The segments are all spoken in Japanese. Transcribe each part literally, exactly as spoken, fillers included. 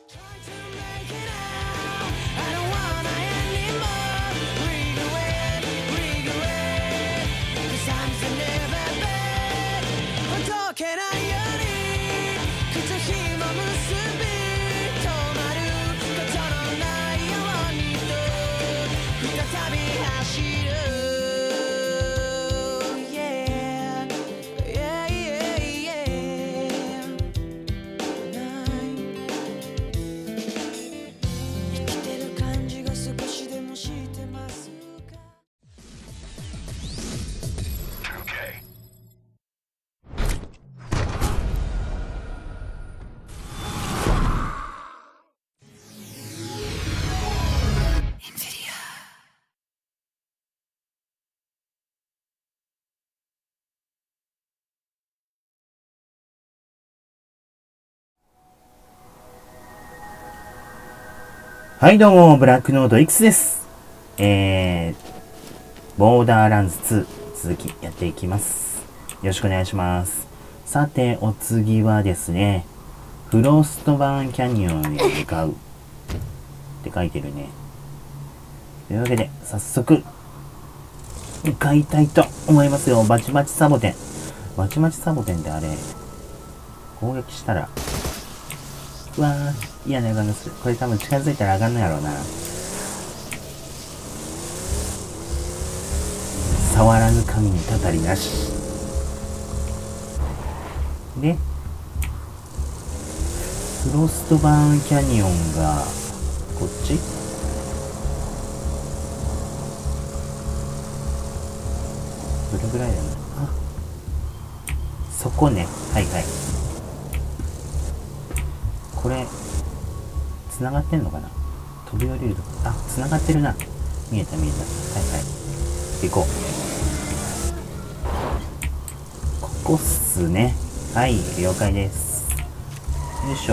はいどうも、ブラックノート X です。えー、ボーダーランズツー続きやっていきます。よろしくお願いします。さて、お次はですね、フロストバーンキャニオンへ向かうって書いてるね。というわけで、早速、向かいたいと思いますよ。バチバチサボテン。バチバチサボテンってあれ、攻撃したら、うわー、嫌な予感がする。これ多分近づいたらあかんのやろうな。触らぬ神にたたりなし。で、フロストバーンキャニオンが、こっち？どれぐらいだろう。あ、そこね。はいはい。これ、繋がってんのかな？飛び降りるとこ。あ、繋がってるな。見えた見えた。はいはい。行こう。ここっすね。はい、了解です。よいしょ。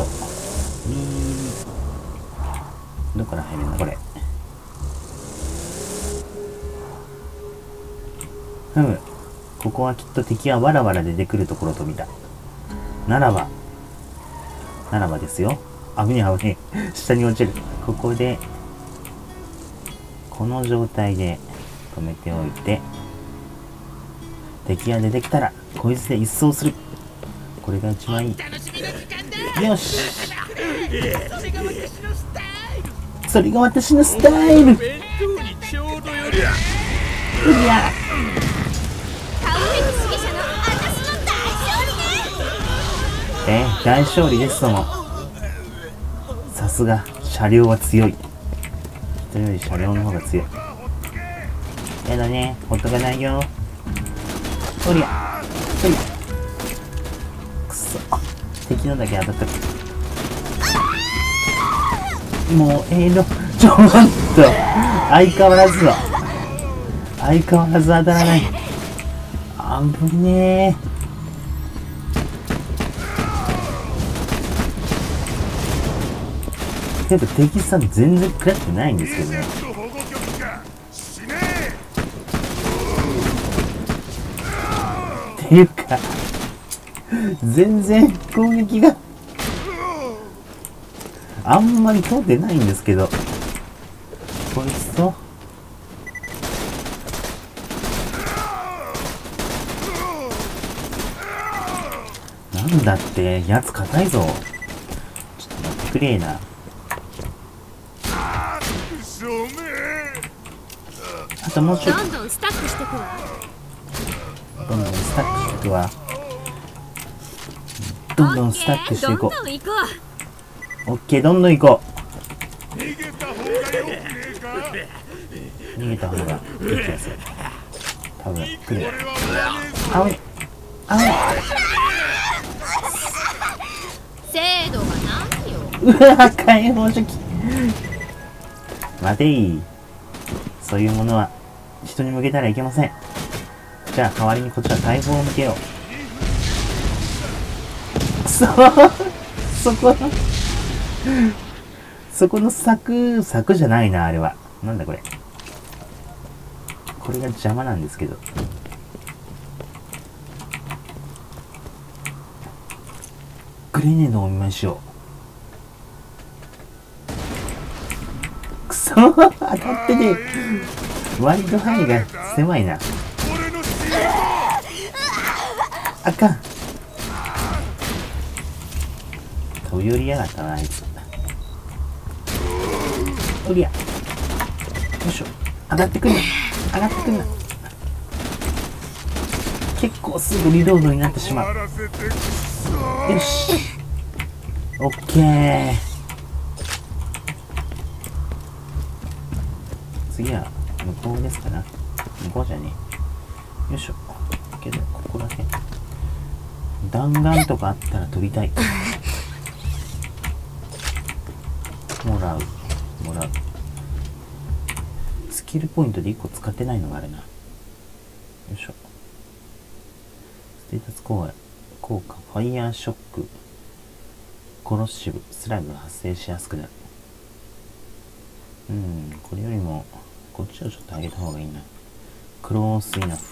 どっから入るんだこれ。ふむ。ここはきっと敵はわらわら出てくるところと見た。ならば、ならばですよ。危ねえ危ねえ。下に落ちる。ここで、この状態で止めておいて、敵が出てきたら、こいつで一掃する。これが一番いい。よし。それが私のスタイル。うりゃ。えー、大勝利ですとも。さすが車両は強い。人より車両の方が強い。やだね、ほっとかないよ。おりゃおりゃ。くそ、敵のだけ当たった。もうええのちょっと相変わらずは相変わらず当たらない。あぶねえ。けど敵さん全然食らってないんですけどね。っていうか全然攻撃があんまり通ってないんですけど、こいつとなんだってやつ硬いぞ。ちょっと待ってくれーな。あともうちょっと。どんどんスタックしてくわ。どんどんスタックしてくわ。どんどんスタックしていこう。オッケー、どんどん行こう。逃げた方がいい気がする。多分来る。あおいあおい。精度がないよ。うわ、解放初期。待てい。そういうものは人に向けたらいけません。じゃあ代わりにこっちは大砲を向けよう。そうそこのそこの柵柵じゃないな、あれは。なんだこれ。これが邪魔なんですけど。グレネードをお見舞いしよそう当たってね。ワイド範囲が狭いな。あかん。飛び降りやがったなあいつ。おりゃ。よいしょ。上がってくんな。上がってくんな。結構すぐリロードになってしまう。よし。オッケー。次は向こうですかな。向こうじゃねえ。よいしょ。けどここらへん弾丸とかあったら取りたい。もらうもらう。スキルポイントでいっこ使ってないのがあるな。よいしょ。ステータス効果効果ファイヤーショックコロッシブスライムが発生しやすくなる。うん、これよりもこっちをちょっと上げた方がいいな。クロースイナフ。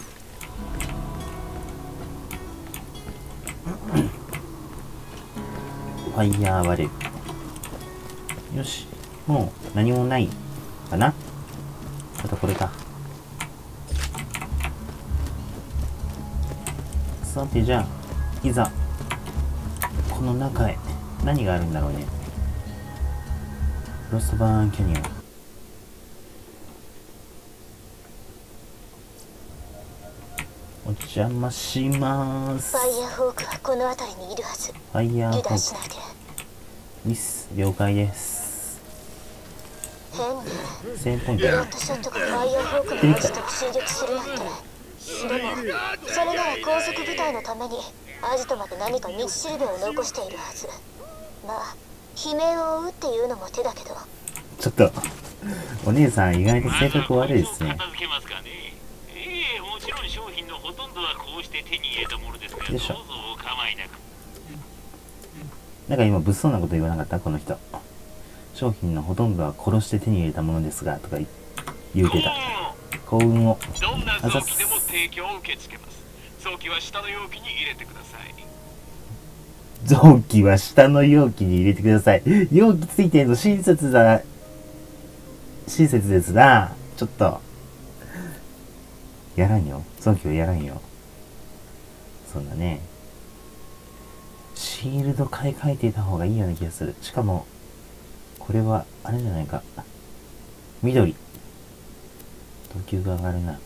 ファイヤーバレル。よし、もう何もないかな。あとこれか。さてじゃあいざこの中へ。何があるんだろうね。ロストバーンキャニオン。お邪魔しまーす。 ファイヤーホークはこの辺りにいるはず。 ファイヤーホーク。 油断しないで。 ミス了解です。 変ね。 セーブポイントロットショットがファイヤーホークのアジトを襲撃するなんて。でもそれなら高速部隊のためにアジトまで何か道しるべを残しているはず。まあ悲鳴を追うっていうのも手だけど。 ちょっとお姉さん意外と性格悪いですね。 ええ、もちろん商品のほとんどはこうして手に入れたものですから、どうぞお構いなく。 なんか今物騒なこと言わなかったこの人。商品のほとんどは殺して手に入れたものですがとか言うてた。幸運を。 どんな臓器でも提供を受け付けます。臓器は下の容器に入れてください。 臓器は下の容器に入れてください。容器ついてるの親切だ。親切ですな。ちょっと。やらんよ。臓器はやらんよ。そうだね。シールド買い替えていた方がいいような気がする。しかも、これは、あれじゃないか。緑。等級が上がるな。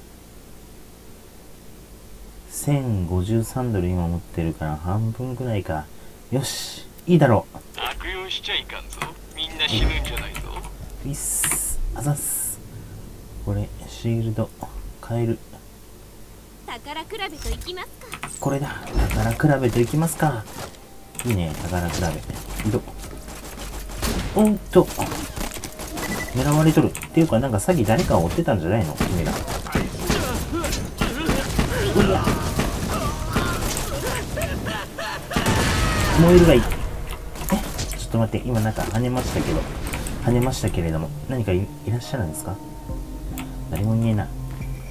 せんごじゅうさんドル今持ってるから半分くらいか。よし、いいだろう。 悪用しちゃいかんぞ。みんな死ぬんじゃないぞ。 ういっす。あざっす。これ、シールド、変える。 宝比べと行きますか。 これだ。宝比べといきますか。いいね、宝比べ。移動。おんと。狙われとる。っていうか、なんかさっき誰かを追ってたんじゃないの君ら。うわ。燃えるがいい。え、ちょっと待って。今なんか跳ねましたけど。跳ねましたけれども。何か い, いらっしゃるんですか？誰もいねえな。よ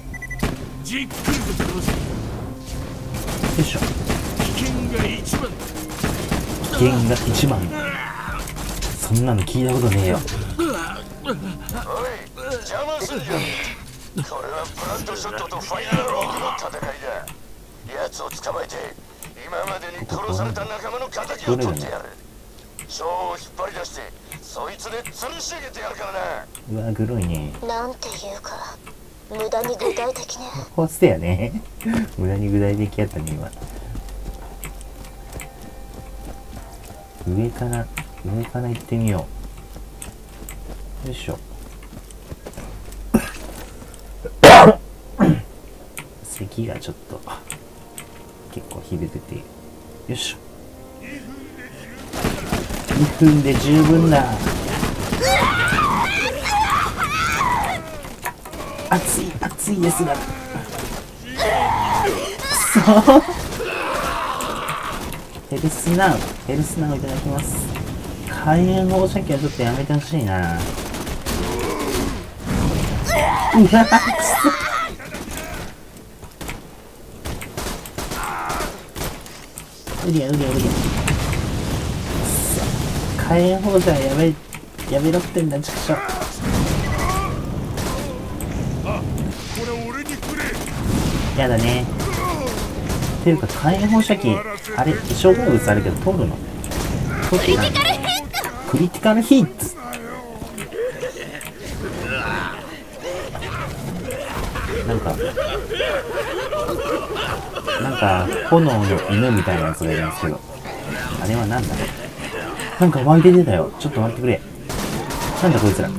いしょ。危険が一番。危険が一番。そんなの聞いたことねえよ。 おい、邪魔すんじゃねえ。これはブラッドショットとファイヤーロークの戦いだ。奴を捕まえて今までに殺された仲間の敵を取ってやる。ショーを引っ張り出してそいつで吊るし上げてやるからな。 うわ、グロいね。 なんていうか無駄に具体的ね。 ホストやね。無駄に具体的やったね今。上から上から行ってみよう。よいしょ。咳がちょっと結構響くて。よいしょ。にふんで十分だ。熱い熱いですが。そうヘルスナウヘルスナウいただきます。火炎放射器はちょっとやめてほしいな。うわくそうりゃうりゃうりゃ。火炎放射やめやめろってんだちくしょ。 やだね。っていうか火炎放射器、あれ障害物あるけど通るの？通ってない。クリティカルヒット。なんかなんか炎の犬みたいなやつがいるんですけど、あれはなんだ？なんか湧いて出たよ。ちょっと待ってくれ。なんだこいつら。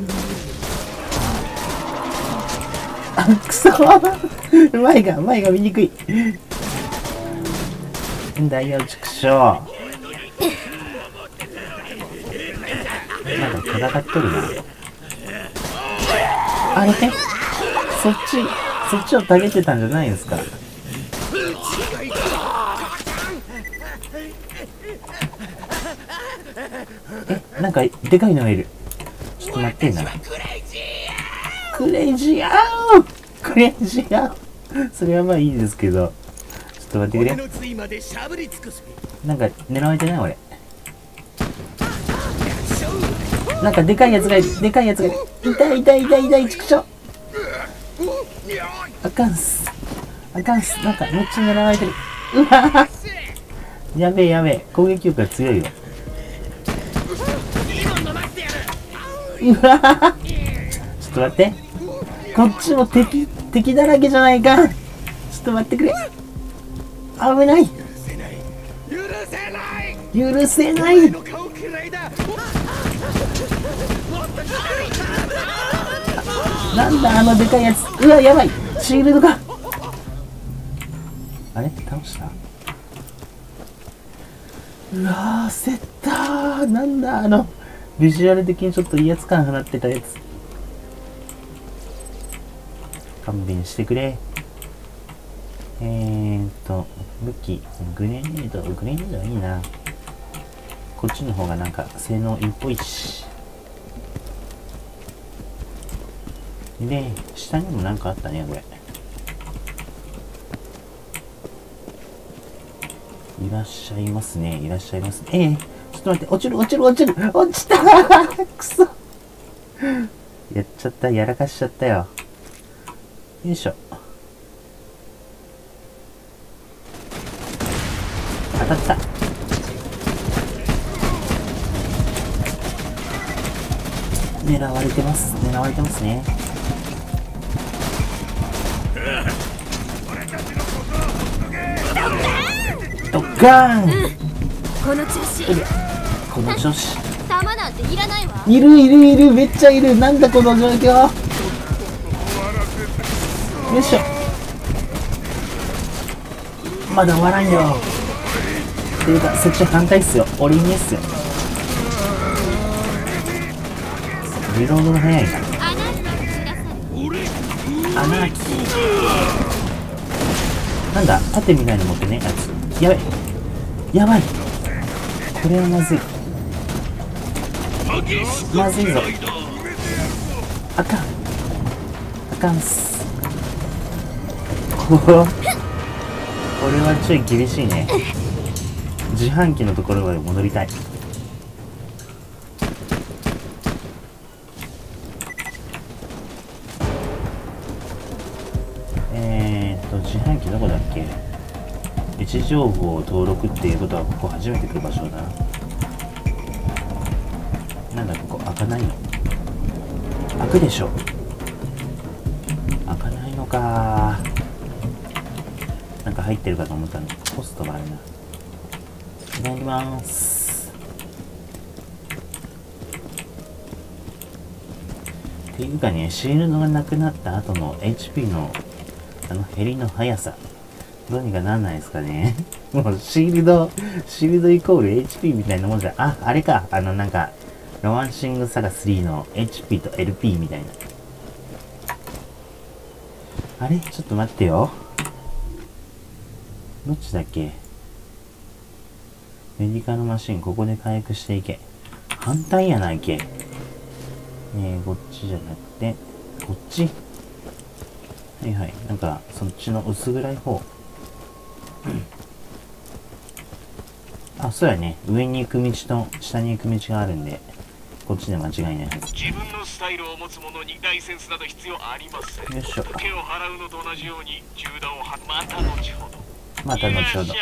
あ、くそ前が前が見にくい。んだよ、畜生。なんか戦っとるな。あれね、そっちそっちをたげてたんじゃないんですか。え、なんかでかいのがいる。ちょっと待ってんな。クレイジーアウクレイジーアウそれはまあいいですけど、ちょっと待ってくれ。なんか狙われてない俺。なんかでかいやつがいる。でかいやつがいる。痛い痛い痛い痛い、畜生。あかんっす。あかんっす。なんかめっちゃ狙われてる。うわぁやべえやべえ。攻撃力が強いよ。うわぁちょっと待って。こっちも敵、敵だらけじゃないか。ちょっと待ってくれ。危ない。許せない。許せない。なんだあのでかいやつ。うわ、やばい。シールドが。あれ倒した？うわー、セッター。なんだあの、ビジュアル的にちょっと威圧感放ってたやつ。勘弁してくれ。えーっと、武器、グレネード、グレネードはいいな。こっちの方がなんか性能いいっぽいし。で、下にもなんかあったね、これ。いらっしゃいますね、いらっしゃいますね。ええー、ちょっと待って、落ちる、落ちる、落ちる、落ちたーくそやっちゃった、やらかしちゃったよ。よいしょ。当たった。狙われてます、狙われてますね。ドッカーン、うん、 この調子この調子弾なんていらないわ。 いるいるいる、めっちゃいる。なんだこの状況。よいしょ。まだ終わらんよ。っていうかそっち反対っすよ。俺にっすよ。リロードが早いな。アナーキー。なんだ盾みたいに持ってねやつ。やばいやばい、これはまずい、まずいぞ。あかんあかんっす。これはちょい厳しいね。自販機のところまで戻りたい。えーっと自販機どこだっけ。位置情報を登録っていうことはここ初めて来る場所だな。なんだここ開かないの。開くでしょ。開かないのか。なんか入ってるかと思ったの。ポストがあるな。いただきます。っていうかね、シールドがなくなった後の エイチピー のあの減りの速さ、どうにかなんないですかね。もうシールド、シールドイコール エイチピー みたいなもんじゃ、あ、あれか、あのなんか、ロマンシングサガスリーの エイチピー と エルピー みたいな。あれちょっと待ってよ。どっちだっけ。メディカルマシン、ここで回復していけ。反対やないけ。えー、こっちじゃなくて、こっち。はいはい。なんか、そっちの薄暗い方。あ、そうやね。上に行く道と下に行く道があるんで、 こっちで間違いないはず。 自分のスタイルを持つ者にライセンスなど必要ありません。 よいしょ。 手を払うのと同じように銃弾をはまた後ほど。 また後ほど。 いらっしゃい。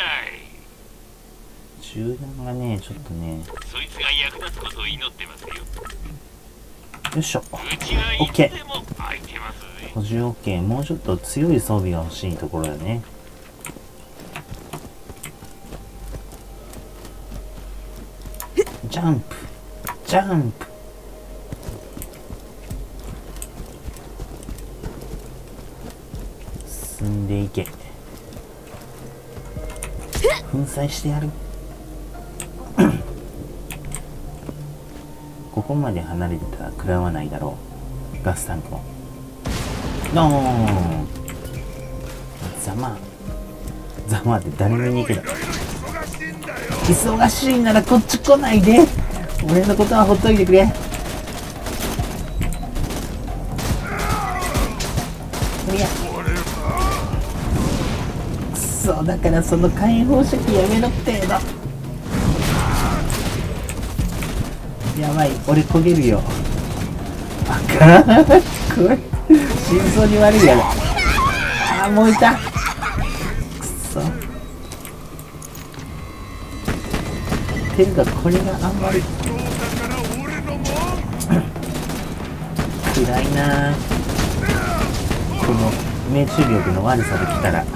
銃弾がね、ちょっとね。 そいつが役立つことを祈ってますよ。 よいしょ。 うちはいつでも空いてますぜ。 補充 OK。もうちょっと強い装備が欲しいところだね。ジャンプジャンプ進んでいけ。粉砕してやる。ここまで離れてたら食らわないだろう、ガスタンクも。ドーン。ざまざまって誰もいねえけど、忙しいならこっち来ないで。俺のことはほっといてくれ。おりゃくそ、だからその火炎放射器やめろっての。やばい、俺焦げるよ。あかんこれ心臓に悪いやろ。あー燃えた。くそていうかこれがあんまり暗いな。この命中力の悪さで来たら。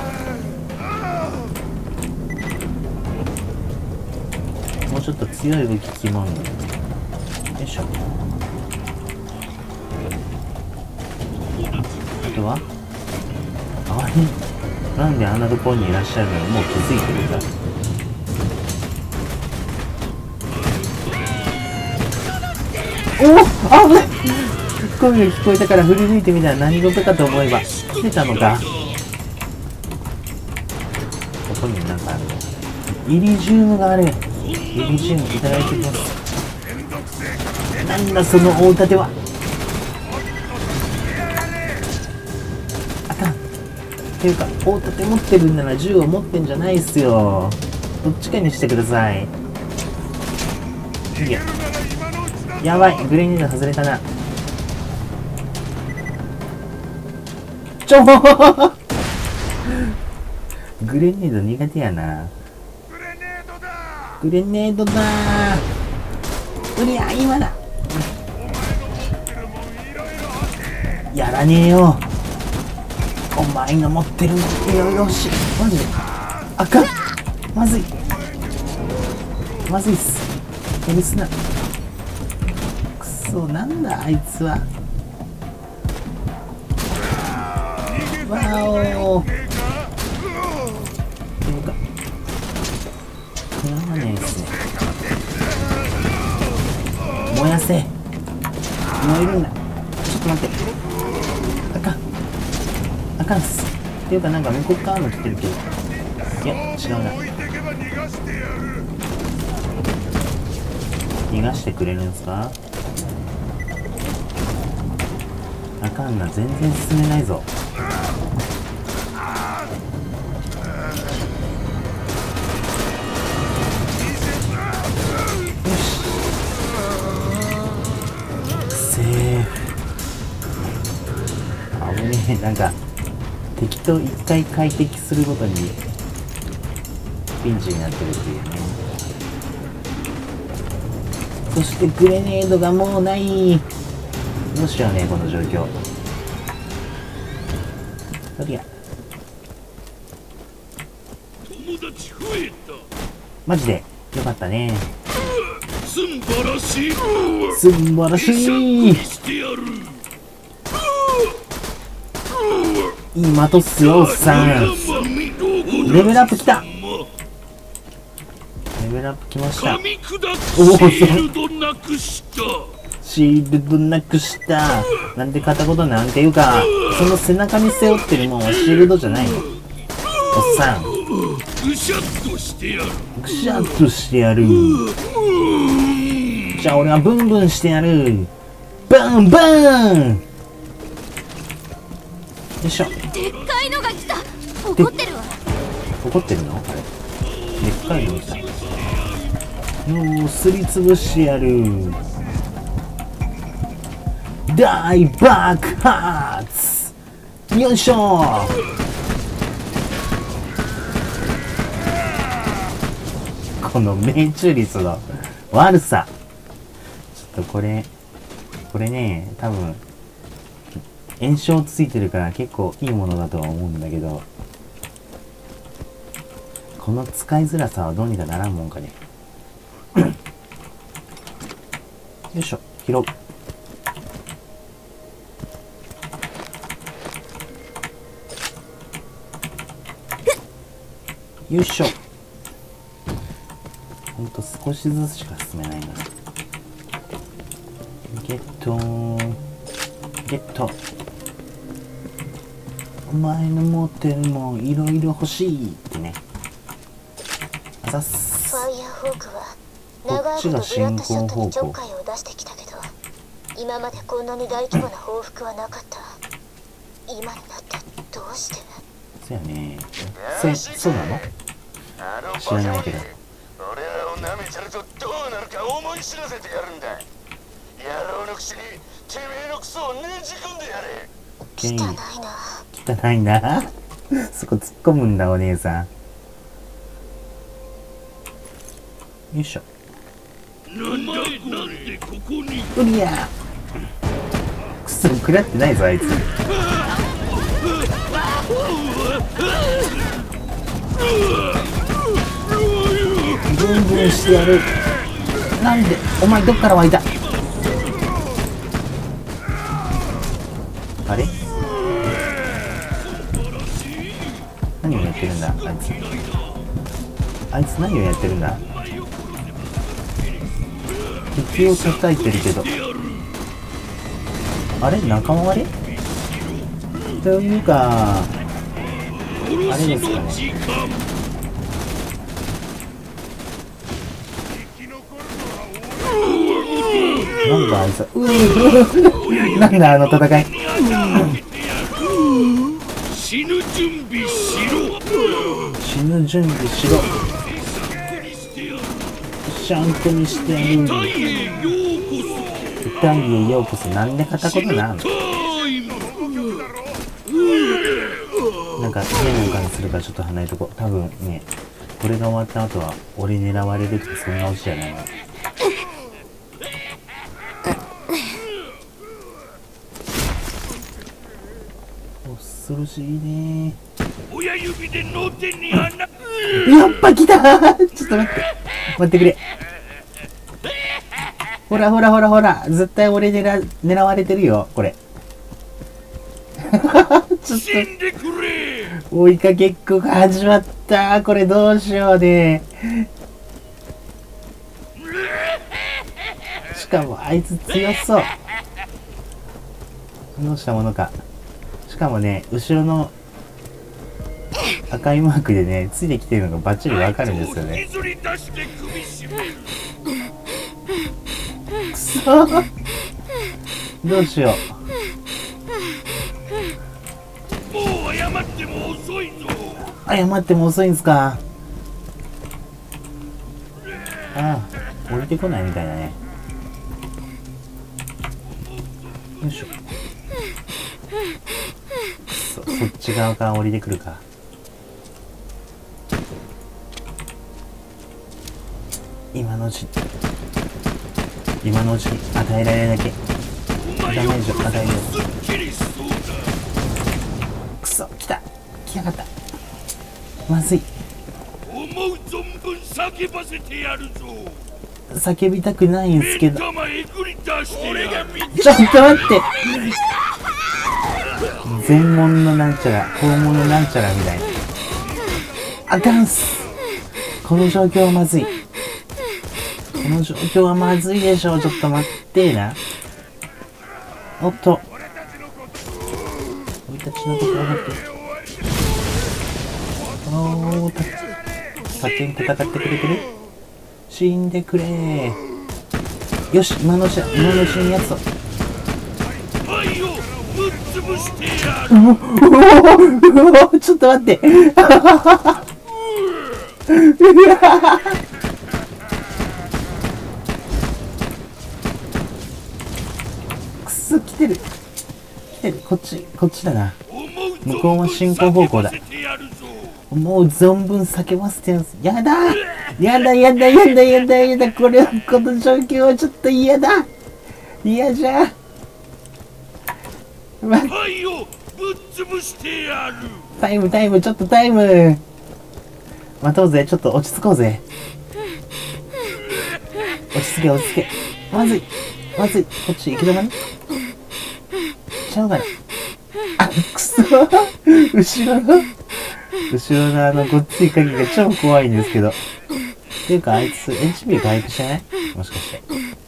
もうちょっと強い武器キモン。よいしょ。あとはあれ、なんであんなところにいらっしゃるのにもう気づいてるんだ。おお、危ない。声が聞こえたから振り向いてみたら何事かと思えば来てたのか。ここになんかある。イリジウムがある。イリジウムいただいてきます。なんだその大盾は。あかん。っていうか大盾持ってるんなら銃を持ってんじゃないっすよ。どっちかにしてください。いや、やばい、グレネード外れたな。ちょグレネード苦手やな。グレネードだー。うりゃ、今だ。やらねえよ。お前の持ってるのってよよし。マジであかん。まずいまずいっす。ヘルスな。くそ、なんだあいつは。わおー。っていうか食らわねえっすね。燃やせ。燃えるんだ。ちょっと待って。あかんあかんっす。っていうかなんか向こう側の来てるけど、いや違うな。逃がしてくれるんすか。あかんな、全然進めないぞ。なんか敵と一回快適するごとにピンチになってるっていうね。そしてグレネードがもうない。どうしようねこの状況。とりゃマジでよかったね。 すんばらしい。 すんばらしい。いい的っすよおっさん。レベルアップきた。レベルアップきました。おお、そうシールドなくしたなんて片言なんていうか、その背中に背負ってるもんはシールドじゃないのおっさん。ぐしゃっとしてやる。ぐしゃっとしてやる。じゃあ俺はブンブンしてやる。ブンブン。よいしょ。 でっかいのが来た。怒ってるわ。 怒ってるの？あれ。でっかいの来た。よー、すりつぶしてやる。 大爆発。よいしょ。この命中率の悪さ。ちょっとこれこれね、多分炎症ついてるから結構いいものだとは思うんだけど、この使いづらさはどうにかならんもんかね。よいしょ、拾う。よいしょ。ほんと少しずつしか進めないな。ゲットーゲット。お前の持ってるもんいろいろ欲しいってね。あざっす。 ファイヤーホークは長いことブラッドショットにちょっかいを出してきたけど、今までこんなに大規模な報復はなかった。今になってどうして？ そうやね。そ、そうなの？知らないけど。 俺らを舐めてるとどうなるか思い知らせてやるんだ。野郎の口にてめえのクソをねじ込んでやれ。 汚いな。 汚いな。そこ突っ込むんだお姉さん。よいしょ。 なんだなんでここに。 うりゃ。くそ食らってないぞあいつ。ブンブンしてやる。なんでお前どっから湧いた。あれ何をやってるんだあいつ。あいつ何をやってるんだ。敵を叩いてるけど、あれ仲間割れというかあれですかね。なんだあいつ。うーなんだあの戦い。 死ぬ準備しろ。 死ぬ準備しろ。シャンクにしてやる。 痛いへようこそ。 痛いへようこそ。なんで片言なの。なんか嫌な予感するからちょっと離れとこう。多分ね、これが終わった後は俺狙われるってそんなオチじゃないな。恐ろしいね。 親指で脳天に穴。 やっぱ来た。ちょっと待って待ってくれ。ほらほらほらほら、絶対俺狙狙われてるよこれ。ちょっと死んでくれ。 追いかけっこが始まった。これどうしようね。しかもあいつ強そう。どうしたものか。しかもね、後ろの赤いマークでね、ついてきてるのがバッチリわかるんですよね。くそどうしよう。もう謝っても遅いぞ。 謝っても遅いんすか。ああ、降りてこないみたいだね。よいしょ。そ, そっち側から降りてくるか。今のうち今のうちに与えられるだけダメージを与えよう。くそ来た来やがった。まずい。 思う存分叫ばせてやるぞ。 叫びたくないんすけど。ちょっと待って全門のなんちゃら肛門のなんちゃらみたいな。あかんす。この状況はまずい。この状況はまずいでしょう。ちょっと待ってな。おっと俺たちのところだっておーた勝手に戦ってくれてる。死んでくれ。よし今のうち今のうちにやつをちょっと待ってくそそ、来てる。来てる。こっち、こっちだな。向こうは進行方向だ。もう存分叫ばせてます。やだやだやだやだやだやだ。これは、この状況はちょっと嫌だ。嫌じゃ。ま、タイムタイム、ちょっとタイム。待とうぜ、ちょっと落ち着こうぜ。落ち着け落ち着け。まずいまずい。こっち行き止まりちゃうかな。あ、くそ後ろの後ろのあのごっつい鍵が超怖いんですけど。っていうかあいつ エイチピー 回復してない？もしかして。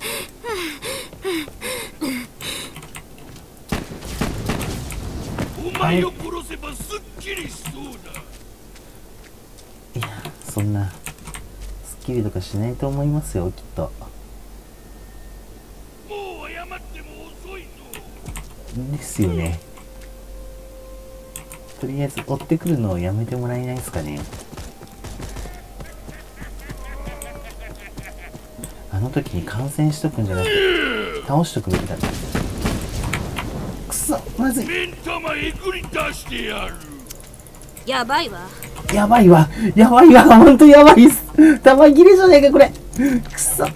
お前を殺せばすっきりしそうだ。 いや、そんなスッキリとかしないと思いますよ、きっと。 もう謝っても遅いぞ。 ですよね。とりあえず追ってくるのをやめてもらえないですかね。あの時に感染しとくんじゃなくて倒しとくべきだった。くそ、まずい。 目ん玉えぐり出してやる。 やばいわ。 やばいわやばいわほんとやばいっす。玉切れじゃねえかこれ。くそ、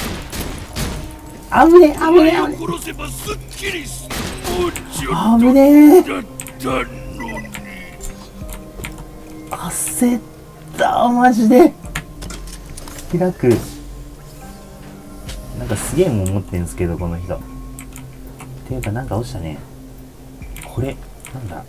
あぶねえあぶねえあぶねえ。 殺せばすっきりする。 あぶねえ。 だったのに焦ったマジで。開く。なんかすげえもん持ってんすけどこの人。っていうかなんか落ちたね。これなんだ。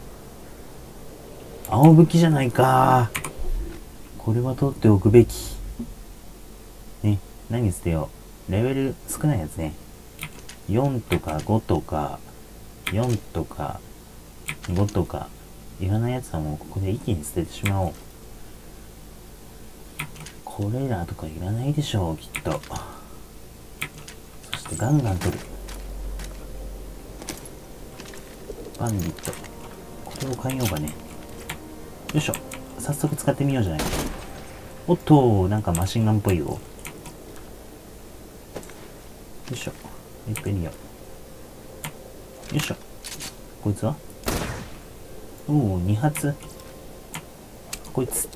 青武器じゃないか。これは取っておくべき。ね、何捨てよう。レベル少ないやつね。よんとかごとか、よんとかごとか、いらないやつはもうここで一気に捨ててしまおう。これらとかいらないでしょう、きっと。そしてガンガン取る。バンディット。これを変えようかね。よいしょ。早速使ってみようじゃないか。おっと、なんかマシンガンっぽいよ。よいしょ。いっぺんによ。よいしょ。こいつはおお、に発。こいつ。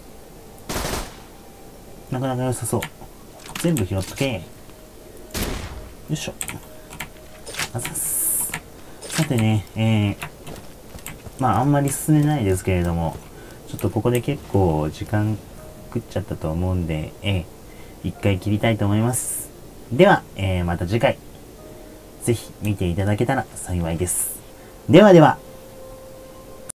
なかなか良さそう。全部拾っとけ。よいしょ。あざっす。さてね、えー、まああんまり進めないですけれども、ちょっとここで結構時間食っちゃったと思うんで、えー、一回切りたいと思います。では、えー、また次回、ぜひ見ていただけたら幸いです。ではでは。